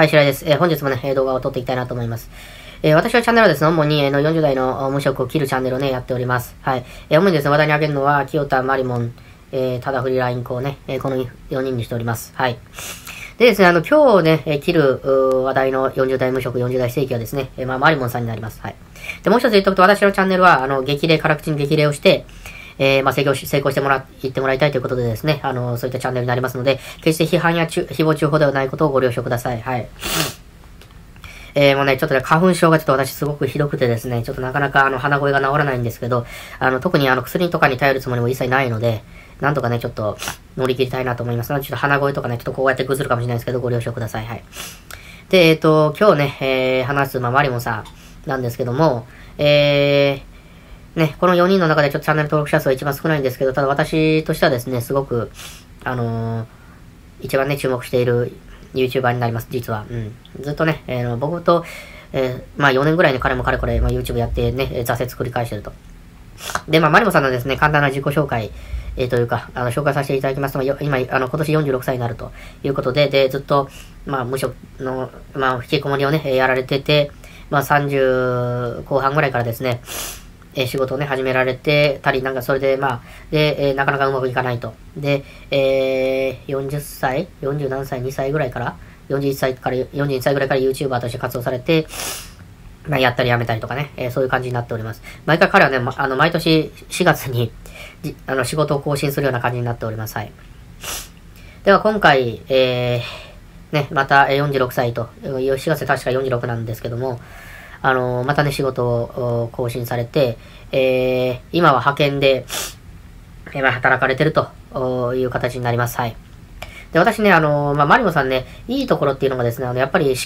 はい、白井です。本日もね、動画を撮っていきたいなと思います。私はチャンネルはですね、主に40代の無職を切るチャンネルをね、やっております。はい。主にですね、話題に挙げるのは、清田マリモン、ただフリーラインコをね、この4人にしております。はい。でですね、今日ね、切る話題の40代無職、40代正規はですね、マリモンさんになります。はい。で、もう一つ言っとくと、私のチャンネルは、辛口に激励をして、成功していってもらいたいということでですね、そういったチャンネルになりますので、決して批判や誹謗中傷ではないことをご了承ください。はい。もうね、ちょっとね、花粉症がちょっと私すごくひどくてですね、ちょっとなかなか鼻声が治らないんですけど、特に薬とかに頼るつもりも一切ないので、なんとかね、ちょっと乗り切りたいなと思いますので、ちょっと鼻声とかね、ちょっとこうやってぐずるかもしれないですけど、ご了承ください。はい。で、今日ね、話す、マリモンさんなんですけども、ね、この4人の中でちょっとチャンネル登録者数は一番少ないんですけど、ただ私としてはですね、すごく、一番ね、注目しているYouTuber になります、実は。ずっとね、僕と、4年ぐらいね、彼もかれこれ、YouTube やってね、挫折繰り返してると。で、マリモさんのですね、簡単な自己紹介、というか、紹介させていただきますと、今年46歳になるということで、で、ずっと、無職の、引きこもりをね、やられてて、30後半ぐらいからですね、仕事をね、始められてたり、なんかそれで、なかなかうまくいかないと。で、40歳 ?40 何歳 ?2 歳ぐらいから41歳ぐらいから YouTuber として活動されて、やったりやめたりとかね、そういう感じになっております。毎回彼はね、毎年4月に、仕事を更新するような感じになっております。はい。では今回、ね、また46歳と、4月で確か46なんですけども、またね、仕事を更新されて、今は派遣で、働かれてるという形になります。はい。で、私ね、マリモさんね、いいところっていうのがですね、やっぱり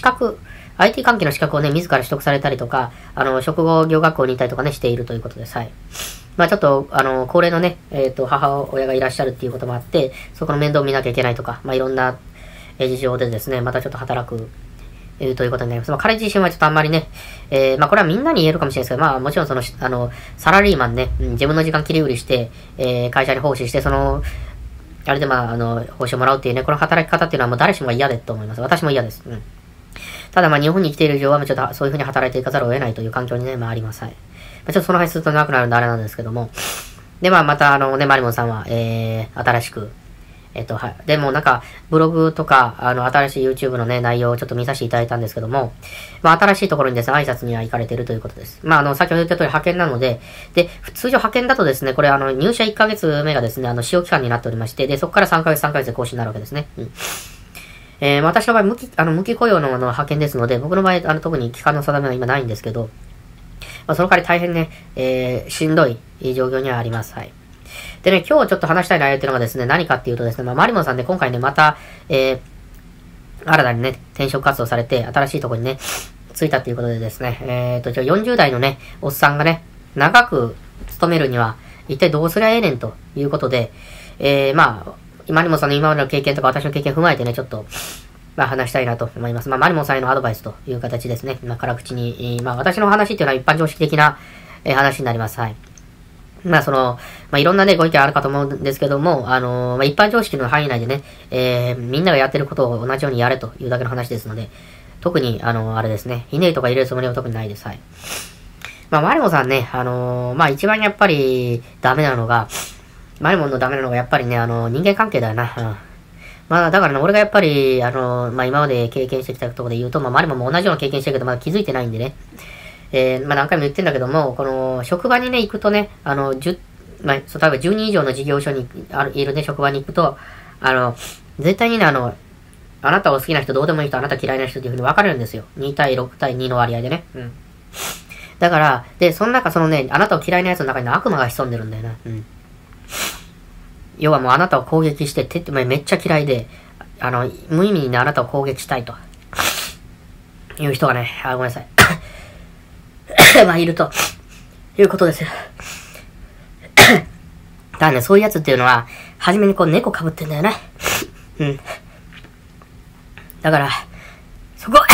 IT 関係の資格をね、自ら取得されたりとか、職業業学校にいたりとかね、しているということです。はい。ちょっと、高齢のね、母親がいらっしゃるっていうこともあって、そこの面倒を見なきゃいけないとか、いろんな、事情でですね、またちょっと働く、ということになります。彼自身はちょっとあんまりね、これはみんなに言えるかもしれないですけど、もちろんサラリーマンね、自分の時間切り売りして、会社に奉仕して、あれで報酬もらうっていうね、この働き方っていうのはもう誰しもが嫌でと思います。私も嫌です。ただ日本に来ている以上は、ちょっとそういう風に働いていかざるを得ないという環境にね、あります。はい。ちょっとその話すると長くなるんであれなんですけども。で、またマリモンさんは、新しく、はい。でもブログとか、新しい YouTube のね、内容をちょっと見させていただいたんですけども、新しいところにですね、挨拶には行かれているということです。先ほど言った通り派遣なので、で、通常派遣だとですね、これ入社1ヶ月目がですね、使用期間になっておりまして、で、そこから3ヶ月で更新になるわけですね。私の場合、無期雇用の派遣ですので、僕の場合、特に期間の定めは今ないんですけど、その代わり大変ね、しんどい状況にはあります。はい。でね、今日ちょっと話したい内容っていうのがですね、何かっていうとですね、マリモンさんで今回ね、また、新たにね、転職活動されて、新しいところにね、着いたっていうことでですね、40代のね、おっさんがね、長く勤めるには、一体どうすりゃええねんということで、マリモンさんの今までの経験とか私の経験を踏まえてね、ちょっと、話したいなと思います。マリモンさんへのアドバイスという形ですね。辛口に、私の話っていうのは一般常識的な、話になります。はい。いろんなね、ご意見あるかと思うんですけども、一般常識の範囲内でね、みんながやってることを同じようにやれというだけの話ですので、特に、あれですね、ひねりとか入れるつもりは特にないです。はい。マリモンさんね、一番やっぱりダメなのが、マリモンのダメなのがやっぱりね、人間関係だよな。だからね、俺がやっぱり、今まで経験してきたところで言うと、マリモンも同じような経験してるけど、まだ気づいてないんでね。何回も言ってんだけども、この、職場にね、行くとね、例えば10人以上の事業所にいるね、職場に行くと、絶対にね、あなたを好きな人、どうでもいい人、あなた嫌いな人っていう風に分かれるんですよ。2対6対2の割合でね。だから、で、その中、あなたを嫌いな奴の中に悪魔が潜んでるんだよな。要はもうあなたを攻撃して、めっちゃ嫌いで、無意味にね、あなたを攻撃したいと。いう人がね、ごめんなさい。いるということですよ。だからね、そういうやつっていうのは、初めに猫被ってんだよね。だから、そこ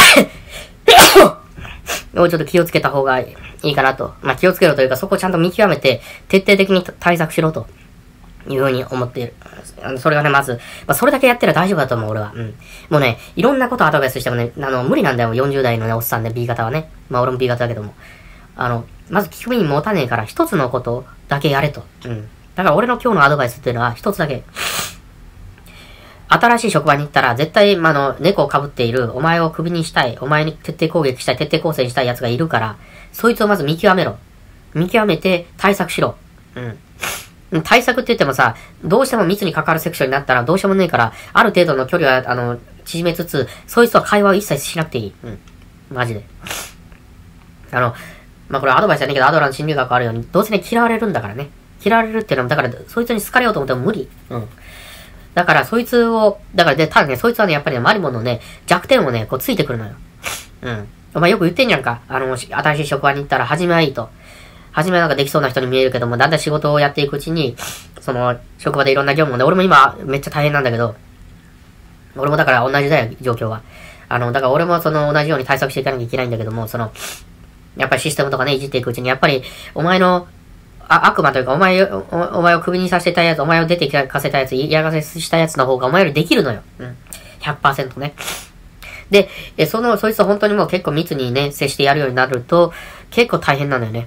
をちょっと気をつけた方がいいかなと。気をつけろというか、そこをちゃんと見極めて、徹底的に対策しろというふうに思っている。それがね、まず、それだけやってれば大丈夫だと思う、俺は。もうね、いろんなことアドバイスしてもね、無理なんだよ、40代のね、おっさんで B 型はね。俺も B 型だけども。まず聞く耳持たねえから、一つのことだけやれと。だから俺の今日のアドバイスっていうのは、一つだけ。新しい職場に行ったら、絶対、猫を被っている、お前をクビにしたい、お前に徹底攻撃したい、徹底抗戦したい奴がいるから、そいつをまず見極めろ。見極めて対策しろ。対策って言ってもさ、どうしても密に関わるセクションになったらどうしようもねえから、ある程度の距離は、縮めつつ、そいつとは会話を一切しなくていい。マジで。これアドバイスじゃねえけど、アドラーの心理学あるように、どうせね、嫌われるんだからね。嫌われるっていうのは、だから、そいつに好かれようと思っても無理。だから、そいつを、ただね、そいつはね、やっぱりね、マリモンのね、弱点をね、こう、ついてくるのよ。お前よく言ってんじゃんか。新しい職場に行ったら、初めはいいと。初めはなんかできそうな人に見えるけども、だんだん仕事をやっていくうちに、職場でいろんな業務をね、俺も今、めっちゃ大変なんだけど、俺もだから同じだよ、状況は。だから俺も同じように対策していかなきゃいけないんだけども、やっぱりシステムとかね、いじっていくうちに、やっぱり、お前の、悪魔というか、お前をクビにさせたやつ、お前を出て行かせたやつ、嫌がらせしたやつの方がお前よりできるのよ。100% ね。で、そいつと本当にもう結構密にね、接してやるようになると、結構大変なのよね。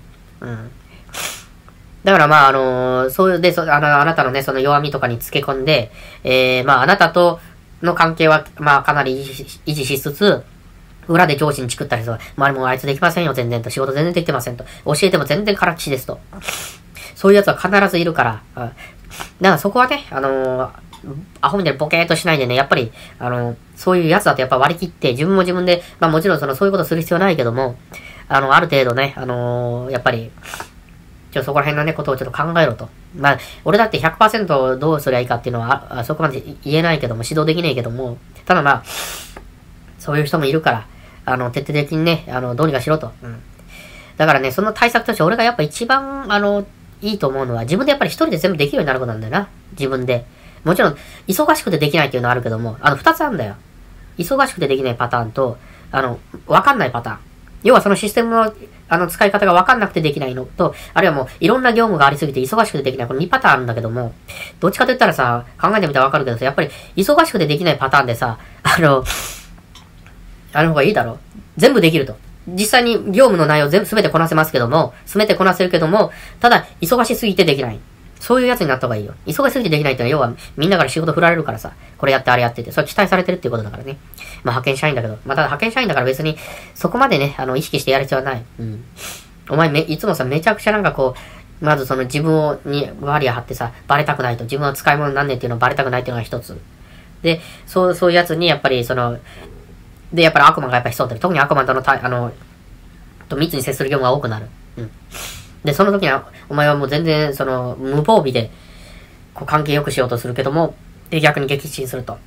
だからあなたのね、その弱みとかにつけ込んで、あなたとの関係は、かなり維持しつつ、裏で上司にチクったりとか、周りもあいつできませんよ、全然と。仕事全然できてませんと。教えても全然からきしですと。そういう奴は必ずいるから。だからそこはね、アホみたいにボケーっとしないでね、やっぱり、そういう奴だとやっぱ割り切って、自分も自分で、もちろんそういうことする必要はないけども、ある程度ね、やっぱり、そこら辺のね、ことをちょっと考えろと。俺だって 100% どうすりゃいいかっていうのは、そこまで言えないけども、指導できないけども、ただそういう人もいるから、徹底的にね、どうにかしろと。だからね、その対策として俺がやっぱ一番、いいと思うのは、自分でやっぱり一人で全部できるようになることなんだよな。自分で。もちろん、忙しくてできないっていうのはあるけども、二つあるんだよ。忙しくてできないパターンと、わかんないパターン。要はそのシステムの、使い方がわかんなくてできないのと、あるいはもう、いろんな業務がありすぎて忙しくてできない。この2パターンあるんだけども、どっちかと言ったらさ、考えてみたらわかるけどさ、やっぱり、忙しくてできないパターンでさ、方がいいだろう。全部できると。実際に業務の内容全てこなせますけども、全てこなせるけども、ただ、忙しすぎてできない。そういうやつになった方がいいよ。忙しすぎてできないってのは、要は、みんなから仕事振られるからさ、これやってあれやってて、それ期待されてるっていうことだからね。派遣社員だけど、ただ派遣社員だから別に、そこまでね、意識してやる必要はない。お前いつもさ、めちゃくちゃなんかこう、まず自分にバリア張ってさ、バレたくないと。自分は使い物になんねんっていうのをバレたくないっていうのが一つ。で、そういうやつに、やっぱりで、やっぱり悪魔がやっぱ潜んでる。特に悪魔とと密に接する業務が多くなる。で、その時には、お前はもう全然、無防備で、関係良くしようとするけども、で、逆に撃沈すると。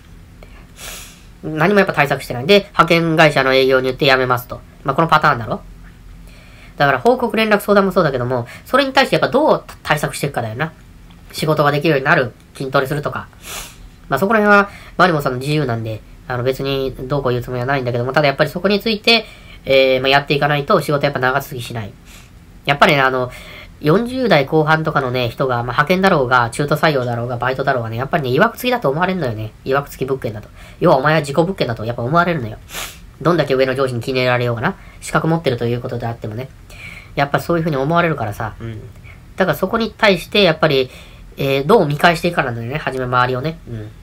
何もやっぱ対策してない。で、派遣会社の営業に言って辞めますと。このパターンだろ。だから、報告連絡相談もそうだけども、それに対してやっぱどう対策していくかだよな。仕事ができるようになる。筋トレするとか。そこら辺は、マリモさんの自由なんで、別にどうこう言うつもりはないんだけども、ただやっぱりそこについて、やっていかないと仕事やっぱ長続きしない。やっぱりね、40代後半とかのね、人が、派遣だろうが、中途採用だろうが、バイトだろうがね、やっぱりね、曰く付きだと思われるのよね。曰く付き物件だと。要はお前は自己物件だとやっぱ思われるのよ。どんだけ上の上司に気に入られようがな。資格持ってるということであってもね。やっぱそういう風に思われるからさ。だからそこに対して、やっぱり、どう見返していくかなんだよね。はじめ周りをね。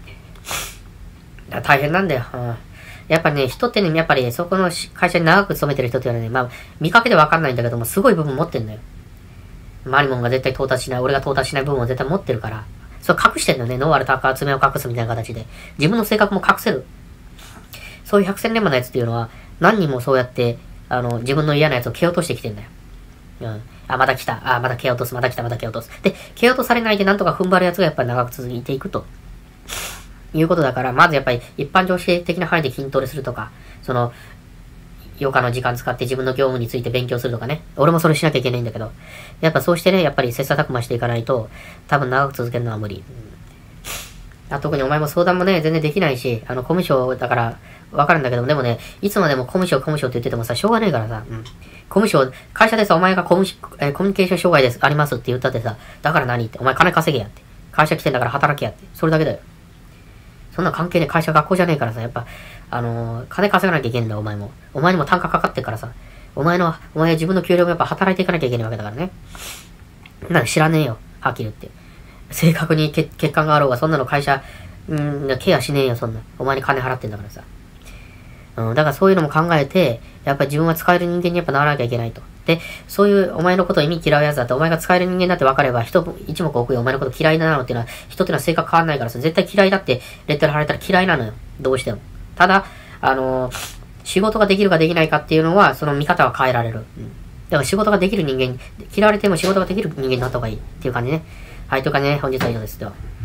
大変なんだよ。やっぱりね、人ってね、やっぱりそこの会社に長く勤めてる人っていうのはね、見かけでわかんないんだけども、すごい部分持ってんだよ。マリモンが絶対到達しない、俺が到達しない部分を絶対持ってるから、それ隠してんだよね。ノーアルタッカー爪を隠すみたいな形で。自分の性格も隠せる。そういう百戦錬磨のやつっていうのは、何人もそうやって、自分の嫌なやつを蹴落としてきてんだよ。また来た。また蹴落とす。また来た。また蹴落とす。で、蹴落とされないでなんとか踏ん張るやつがやっぱり長く続いていくと。いうことだから、まずやっぱり一般常識的な範囲で筋トレするとか、余暇の時間使って自分の業務について勉強するとかね。俺もそれしなきゃいけないんだけど。やっぱそうしてね、やっぱり切磋琢磨していかないと、多分長く続けるのは無理。特にお前も相談もね、全然できないし、コミュ障だから、わかるんだけど、でもね、いつまでもコミュ障って言っててもさ、しょうがないからさ、コミュ障、会社でさ、お前がコミュニケーション障害です、ありますって言ったってさ、だから何って、お前金稼げやって。 会社来てんだから働けやって。それだけだよ。そんな関係ねえ。会社学校じゃねえからさ、やっぱ、金稼がなきゃいけんだ、お前も。お前にも単価かかってっからさ。お前は自分の給料もやっぱ働いていかなきゃいけないわけだからね。なんか知らねえよ。はっきり言って。正確に欠陥があろうが、そんなの会社、ケアしねえよ、そんな。お前に金払ってんだからさ。だからそういうのも考えて、やっぱり自分は使える人間にやっぱならなきゃいけないと。で、そういうお前のことを意味嫌うやつだって、お前が使える人間だって分かれば、一目置くよ、お前のこと嫌いなのっていうのは、人っていうのは性格変わんないからさ、絶対嫌いだってレッテル貼られたら嫌いなのよ。どうしても。ただ、仕事ができるかできないかっていうのは、その見方は変えられる。だから仕事ができる人間、嫌われても仕事ができる人間になった方がいいっていう感じね。はい、という感じでね、本日は以上です。では。